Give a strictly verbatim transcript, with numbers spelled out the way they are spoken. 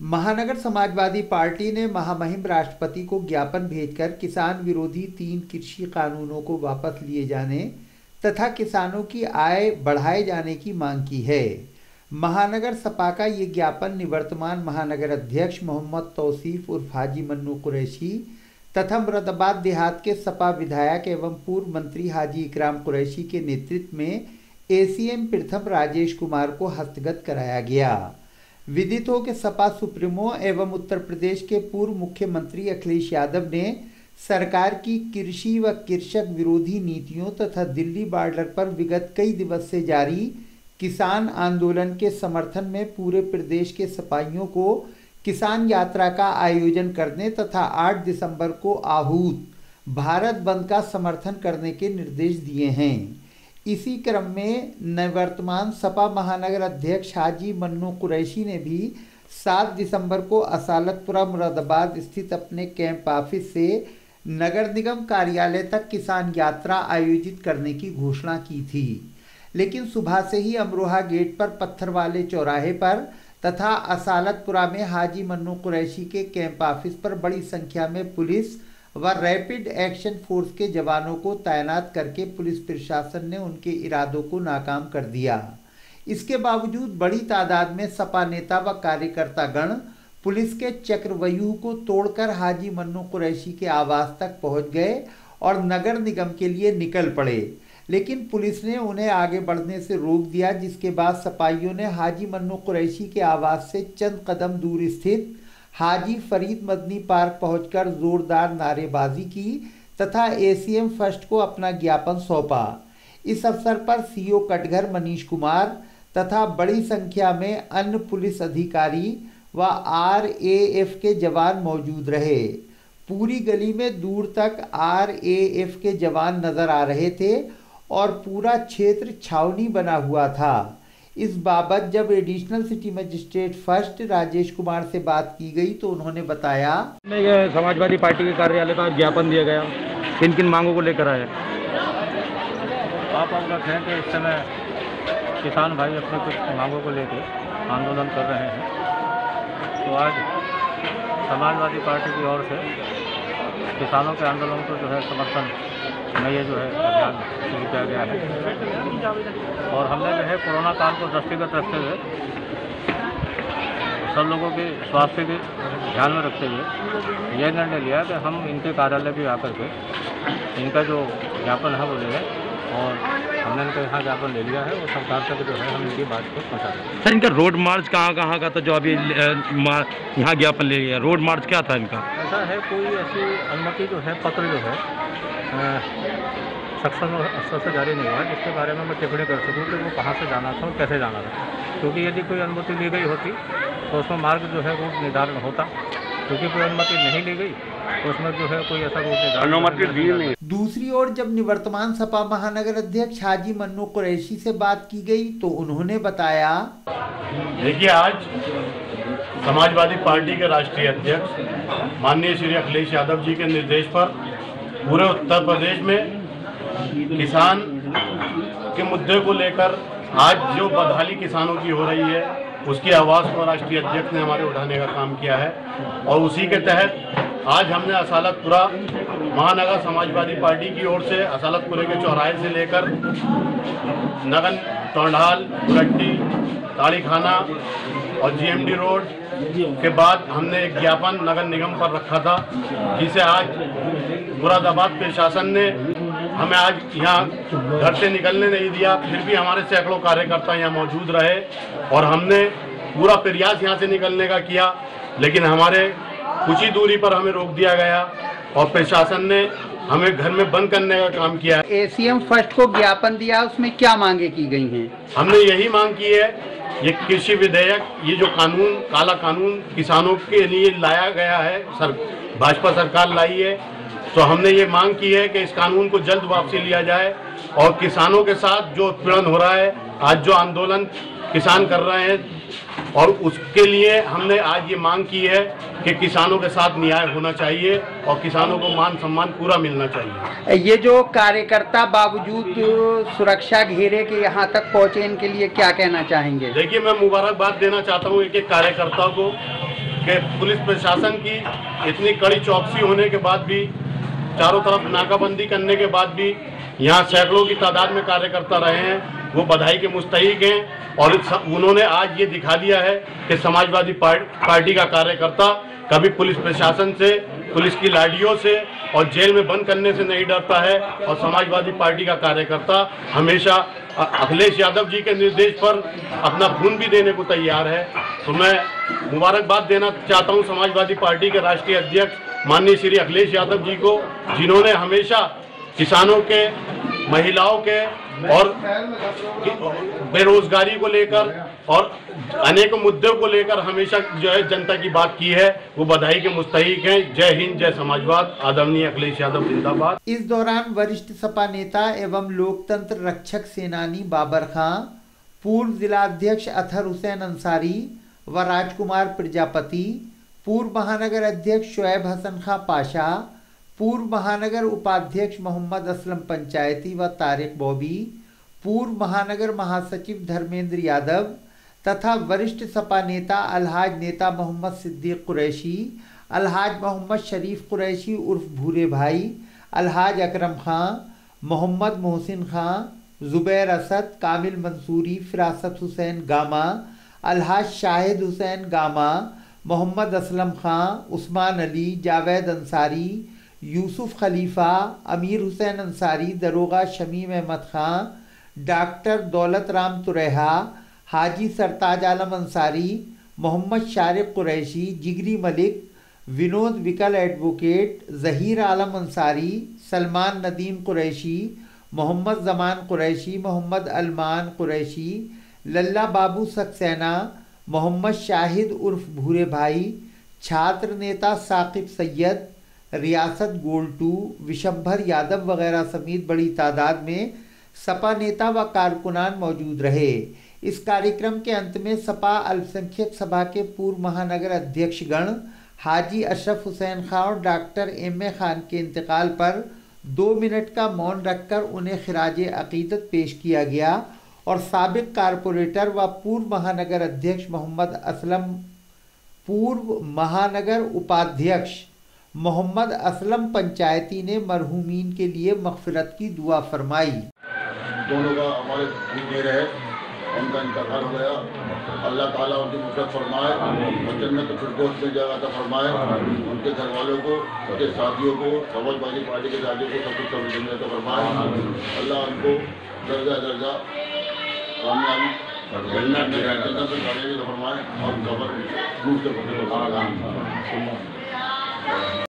महानगर समाजवादी पार्टी ने महामहिम राष्ट्रपति को ज्ञापन भेजकर किसान विरोधी तीन कृषि कानूनों को वापस लिए जाने तथा किसानों की आय बढ़ाए जाने की मांग की है। महानगर सपा का ये ज्ञापन निवर्तमान महानगर अध्यक्ष मोहम्मद तौसीफ उर्फ हाजी मन्नू कुरैशी तथा मुरादाबाद देहात के सपा विधायक एवं पूर्व मंत्री हाजी इकराम कुरैशी के नेतृत्व में एसीएम प्रथम राजेश कुमार को हस्तगत कराया गया। विदित हो कि सपा सुप्रीमो एवं उत्तर प्रदेश के पूर्व मुख्यमंत्री अखिलेश यादव ने सरकार की कृषि व कृषक विरोधी नीतियों तथा दिल्ली बॉर्डर पर विगत कई दिवस से जारी किसान आंदोलन के समर्थन में पूरे प्रदेश के सपाइयों को किसान यात्रा का आयोजन करने तथा आठ दिसंबर को आहूत भारत बंद का समर्थन करने के निर्देश दिए हैं। इसी क्रम में निवर्तमान सपा महानगर अध्यक्ष हाजी मन्नू कुरैशी ने भी सात दिसंबर को असालतपुरा मुरादाबाद स्थित अपने कैंप ऑफिस से नगर निगम कार्यालय तक किसान यात्रा आयोजित करने की घोषणा की थी, लेकिन सुबह से ही अमरोहा गेट पर पत्थर वाले चौराहे पर तथा असालतपुरा में हाजी मन्नू कुरैशी के कैंप ऑफिस पर बड़ी संख्या में पुलिस व रैपिड एक्शन फोर्स के जवानों को तैनात करके पुलिस प्रशासन ने उनके इरादों को नाकाम कर दिया। इसके बावजूद बड़ी तादाद में सपा नेता व कार्यकर्ता गण पुलिस के चक्रव्यूह को तोड़कर हाजी मन्नू कुरैशी के आवास तक पहुंच गए और नगर निगम के लिए निकल पड़े, लेकिन पुलिस ने उन्हें आगे बढ़ने से रोक दिया, जिसके बाद सपाइयों ने हाजी मन्नू कुरैशी के आवास से चंद कदम दूर स्थित हाजी फरीद मदनी पार्क पहुंचकर जोरदार नारेबाजी की तथा एसीएम फर्स्ट को अपना ज्ञापन सौंपा। इस अवसर पर सीओ कटघर मनीष कुमार तथा बड़ी संख्या में अन्य पुलिस अधिकारी व आरएएफ के जवान मौजूद रहे। पूरी गली में दूर तक आरएएफ के जवान नजर आ रहे थे और पूरा क्षेत्र छावनी बना हुआ था। इस बाबत जब additional city magistrate first Rajesh Kumar से बात की गई तो उन्होंने बताया, समाजवादी पार्टी के कार्यालय पर ज्ञापन दिया गया, किन किन मांगों को लेकर आए? आप अवगत हैं कि इस समय किसान भाई अपने कुछ मांगों को लेकर आंदोलन कर रहे हैं, तो आज समाजवादी पार्टी की ओर से किसानों के आंदोलन को जो है समर्थन में ये जो है अभियान शुरू किया गया है और हमने जो है कोरोना काल को दृष्टिगत रखते हुए सब लोगों के स्वास्थ्य के ध्यान में रखते हुए यह निर्णय लिया कि हम इनके कार्यालय भी आकर के इनका जो ज्ञापन है वो ले लें और हमने इनका यहाँ ज्ञापन ले लिया है और सरकार तक जो है हम इनकी बात को पहुँचा दें। सर, इनका रोड मार्च कहाँ कहाँ का था जो अभी यहाँ ज्ञापन ले लिया? रोड मार्च क्या था इनका? ऐसा है, कोई ऐसी अनुमति जो है पत्र जो है सक्षम स्तर से जारी नहीं हुआ जिसके बारे में मैं टिप्पणी कर सकूँ कि वो कहाँ से जाना था और कैसे जाना था, क्योंकि यदि कोई अनुमति ली गई होती तो उसमें मार्ग जो है रूट निर्धारण होता, क्योंकि कोई अनुमति नहीं ली गई तो उसमें जो है कोई ऐसा रूट निर्धारण। दूसरी ओर जब निवर्तमान सपा महानगर अध्यक्ष हाजी मन्नू कुरैशी से बात की गई तो उन्होंने बताया, देखिए, आज समाजवादी पार्टी के राष्ट्रीय अध्यक्ष माननीय श्री अखिलेश यादव जी के निर्देश पर पूरे उत्तर प्रदेश में किसान के मुद्दे को लेकर आज जो बदहाली किसानों की हो रही है उसकी आवाज़ को राष्ट्रीय अध्यक्ष ने हमारे उठाने का काम किया है और उसी के तहत आज हमने असालतपुरा महानगर समाजवादी पार्टी की ओर से असालतपुरे के चौराहे से लेकर नगन टोंडाल बुरट्टी ताड़ीखाना और जीएमडी रोड के बाद हमने एक ज्ञापन नगर निगम पर रखा था, जिसे आज मुरादाबाद प्रशासन ने हमें आज यहाँ घर से निकलने नहीं दिया, फिर भी हमारे सैकड़ों कार्यकर्ता यहाँ मौजूद रहे और हमने पूरा प्रयास यहाँ से निकलने का किया, लेकिन हमारे कुछ ही दूरी पर हमें रोक दिया गया और प्रशासन ने हमें घर में बंद करने का काम किया। एसीएम फर्स्ट को ज्ञापन दिया, उसमें क्या मांगे की गई हैं? हमने यही मांग की है, ये कृषि विधेयक, ये जो कानून, काला कानून किसानों के लिए लाया गया है, सर भाजपा सरकार लाई है, तो हमने ये मांग की है कि इस कानून को जल्द वापसी लिया जाए और किसानों के साथ जो उत्पीड़न हो रहा है, आज जो आंदोलन किसान कर रहे हैं, और उसके लिए हमने आज ये मांग की है कि किसानों के साथ न्याय होना चाहिए और किसानों को मान सम्मान पूरा मिलना चाहिए। ये जो कार्यकर्ता बावजूद सुरक्षा घेरे के यहाँ तक पहुँचे, इनके लिए क्या कहना चाहेंगे? देखिए, मैं मुबारकबाद देना चाहता हूँ एक एक कार्यकर्ता को कि पुलिस प्रशासन की इतनी कड़ी चौकसी होने के बाद भी, चारों तरफ नाकाबंदी करने के बाद भी यहाँ सैकड़ों की तादाद में कार्यकर्ता रहे हैं, वो बधाई के मुस्तहिक हैं। और उन्होंने आज ये दिखा दिया है कि समाजवादी पार्टी का कार्यकर्ता कभी पुलिस प्रशासन से, पुलिस की लाठियों से और जेल में बंद करने से नहीं डरता है। और समाजवादी पार्टी का कार्यकर्ता हमेशा अखिलेश यादव जी के निर्देश पर अपना खून भी देने को तैयार है। तो मैं मुबारकबाद देना चाहता हूं समाजवादी पार्टी के राष्ट्रीय अध्यक्ष माननीय श्री अखिलेश यादव जी को, जिन्होंने हमेशा किसानों के, महिलाओं के और बेरोजगारी को लेकर और अनेक मुद्दों को लेकर हमेशा जो है जनता की बात की है। वो बधाई के मुस्तहिक हैं। जय हिंद, जय समाजवाद। आदरणीय अखिलेश यादव जिंदाबाद। इस दौरान वरिष्ठ सपा नेता एवं लोकतंत्र रक्षक सेनानी बाबर खां, पूर्व जिलाध्यक्ष अतहर हुसैन अंसारी व राजकुमार प्रजापति, पूर्व महानगर अध्यक्ष शोएब हसन खां पाशा, पूर्व महानगर उपाध्यक्ष मोहम्मद असलम पंचायती व तारिक बॉबी, पूर्व महानगर महासचिव धर्मेंद्र यादव तथा वरिष्ठ सपा नेता अलहाज नेता मोहम्मद सिद्दीक कुरैशी, अलहाज मोहम्मद शरीफ कुरैशी उर्फ भूरे भाई, अलहाज अकरम खां, मोहम्मद मोहसिन खां, जुबैर असद, कामिल मंसूरी, फिरासत हुसैन गामा, अलहाज शाहिद हुसैन गामा, मोहम्मद असलम खां, उस्मान अली, जावेद अंसारी, यूसुफ खलीफा, अमीर हुसैन अंसारी, दरोगा शमीम अहमद खां, डॉक्टर दौलत राम तुरैहा, हाजी सरताज आलम अंसारी, मोहम्मद शारिक कुरैशी, जिगरी मलिक, विनोद विकल एडवोकेट, जहीर आलम अंसारी, सलमान नदीम कुरैशी, मोहम्मद जमान कुरैशी, मोहम्मद अलमान कुरैशी, लल्ला बाबू सक्सेना, मोहम्मद शाहिद उर्फ भूरे भाई, छात्र नेता साकिब सैयद, रियासत गोल्टू, विशंभर यादव वगैरह समेत बड़ी तादाद में सपा नेता व कारकुनान मौजूद रहे। इस कार्यक्रम के अंत में सपा अल्पसंख्यक सभा के पूर्व महानगर अध्यक्षगण हाजी अशरफ हुसैन खां और डॉक्टर एम ए खान के इंतकाल पर दो मिनट का मौन रखकर उन्हें खिराज अकीदत पेश किया गया और साबिक कारपोरेटर व पूर्व महानगर अध्यक्ष मोहम्मद असलम, पूर्व महानगर उपाध्यक्ष मोहम्मद असलम पंचायती ने मरहूमीन के लिए मग़फ़िरत की दुआ फरमाई। दोनों का हमारे देर है, उनका इंतकाल हो गया। अल्लाह ताला उनकी मग़फ़िरत फरमाए और जन्नत फिरदौस में जगह अता फरमाए। उनके घर वालों को, उनके साथियों को, समाजवादी पार्टी के साथियों को सब कुछ समझने अता फरमाए। अल्लाह उनको दर्जा दर्जा कामयाबी जन्नत में फरमाए और कब्र दूर से